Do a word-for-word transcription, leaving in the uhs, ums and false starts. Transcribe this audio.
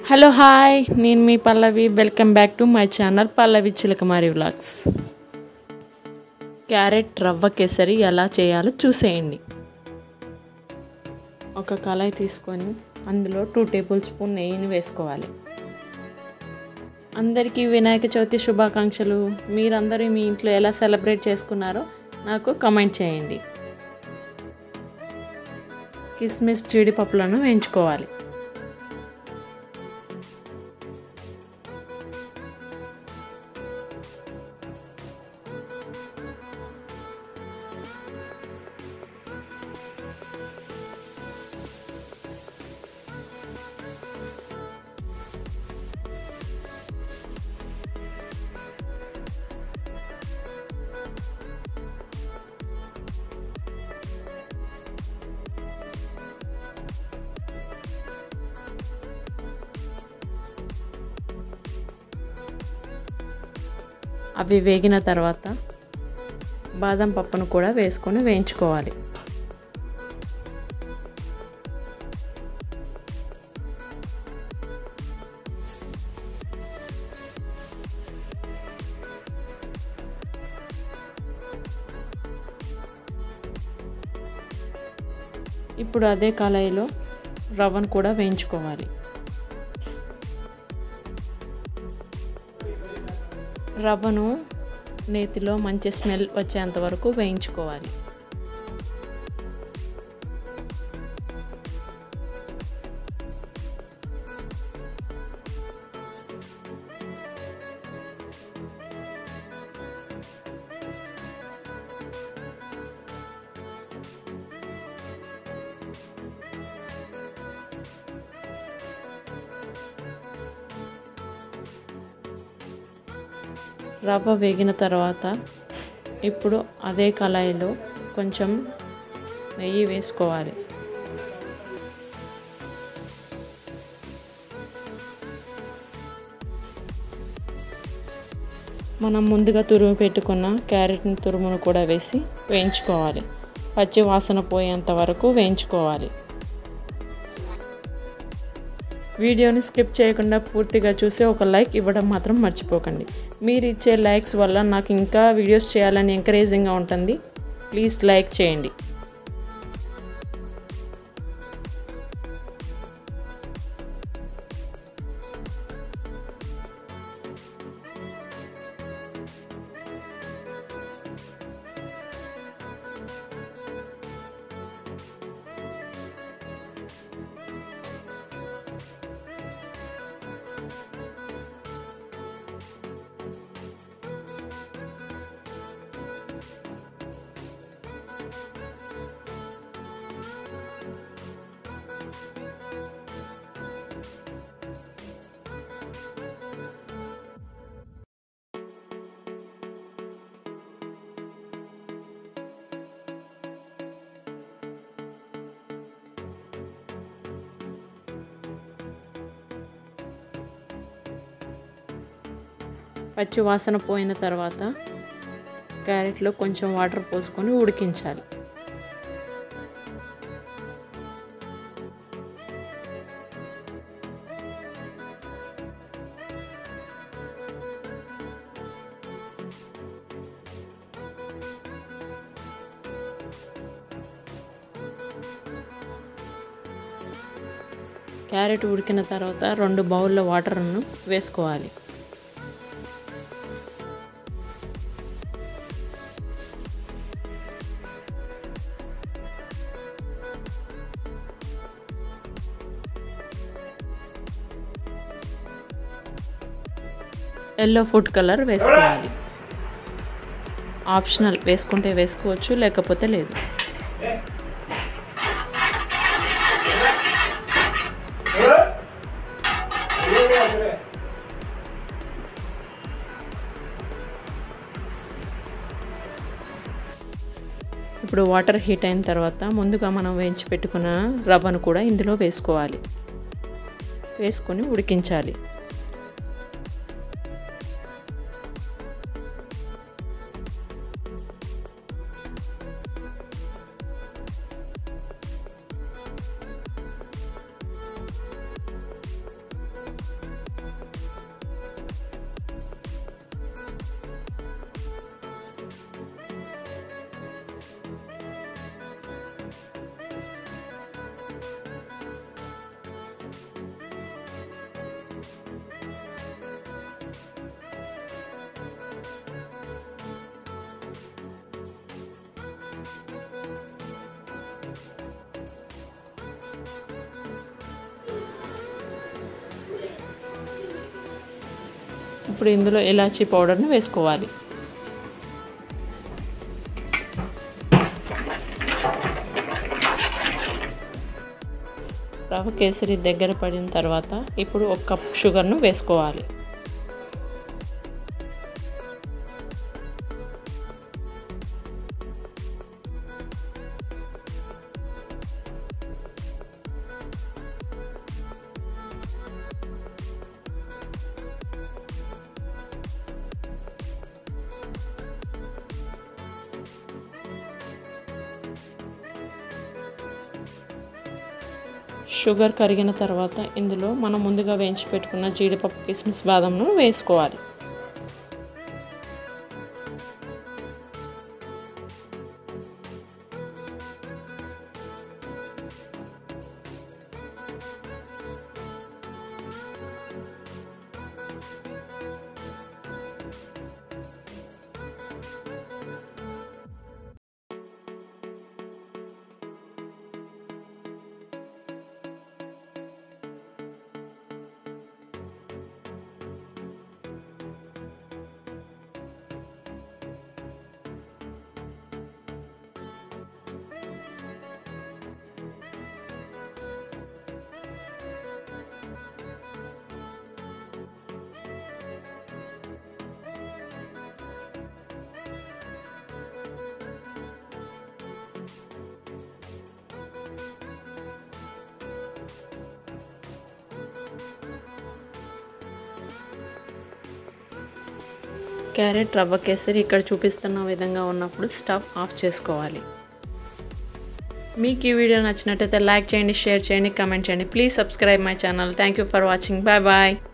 Hello hi నేను మీ Pallavi welcome back to my channel Pallavi Chilakamari vlogs. Carrot rava kesari ఎలా చేయాలో చూసేయండి. ఒక కళాయి తీసుకొని అందులో టూ టేబుల్ స్పూన్ నెయ్యిని వేసుకోవాలి. అందరికీ వినాయక చవితి శుభాకాంక్షలు. మీరందరూ మీ ఇంట్లో ఎలా సెలబ్రేట్ చేసుకున్నారో నాకు కామెంట్ చేయండి. కిస్మిస్ జీడిపప్పులను వేయించుకోవాలి. అవి వేగిన తర్వాత బాదం పప్పును కూడా వేసుకొని వేయించుకోవాలి. ఇప్పుడు అదే కళాయిలో రవ్వను కూడా వేయించుకోవాలి. రవ్వను నేతిలో మంచి స్మెల్ వచ్చేంత వరకు వేయించుకోవాలి. రవ్వ వేగిన తర్వాత ఇప్పుడు అదే కళాయిలో కొంచెం నెయ్యి వేసుకోవాలి. మనం ముందుగా తురుము పెట్టుకున్న క్యారెట్ని తురుమును కూడా వేసి వేయించుకోవాలి. పచ్చి వాసన పోయేంత వరకు వేయించుకోవాలి. వీడియోని స్కిప్ చేయకుండా పూర్తిగా చూసి ఒక లైక్ ఇవ్వడం మాత్రం మర్చిపోకండి. మీరు ఇచ్చే లైక్స్ వల్ల నాకు ఇంకా వీడియోస్ చేయాలని ఎంకరేజింగ్గా ఉంటుంది. ప్లీజ్ లైక్ చేయండి. పచ్చి వాసన పోయిన తర్వాత క్యారెట్లో కొంచెం వాటర్ పోసుకొని ఉడికించాలి. క్యారెట్ ఉడికిన తర్వాత రెండు బౌల్ల వాటర్ను వేసుకోవాలి. ఎల్లో ఫుడ్ కలర్ వేసుకోవాలి. ఆప్షనల్, వేసుకుంటే వేసుకోవచ్చు, లేకపోతే లేదు. ఇప్పుడు వాటర్ హీట్ అయిన తర్వాత ముందుగా మనం వేయించి పెట్టుకున్న రవ్వను కూడా ఇందులో వేసుకోవాలి. వేసుకొని ఉడికించాలి. ఇప్పుడు ఇందులో ఇలాచీ పౌడర్ని వేసుకోవాలి. రవ కేసరి దగ్గర పడిన తర్వాత ఇప్పుడు ఒక కప్ షుగర్ను వేసుకోవాలి. షుగర్ కరిగిన తర్వాత ఇందులో మనం ముందుగా వేయించి పెట్టుకున్న జీడిపప్పు కిస్మిస్ బాదంను వేసుకోవాలి. క్యారెట్ రవ్వ కేసరి ఇక్కడ చూపిస్తున్న విధంగా ఉన్నప్పుడు స్టవ్ ఆఫ్ చేసుకోవాలి. మీకు ఈ వీడియో నచ్చినట్టయితే లైక్ చేయండి, షేర్ చేయండి, కామెంట్ చేయండి. Please subscribe my channel. Thank you for watching. Bye bye.